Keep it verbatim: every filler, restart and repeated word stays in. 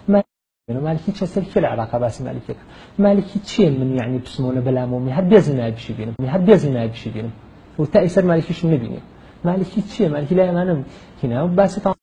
مالکی چه سلکی العراق باس مالکی مالکی چیه من يعني بسمونه بلامومي هاد بيزنا بشي بينهم هاد بيزنا بشي بينهم وتأثير مالكيش نبيني مالكي چیه مالکی لا منم هنا بس